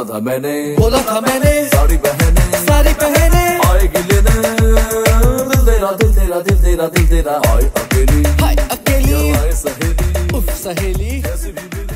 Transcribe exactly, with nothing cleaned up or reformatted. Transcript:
बोला था मैंने, बोला था मैंने, सारी बहने सारी बहने आएगी लेने, दिल तेरा दिल तेरा दिल तेरा दिल तेरा, आए अकेली हाय अकेली, आए सहेली, उफ सहेली कैसी भी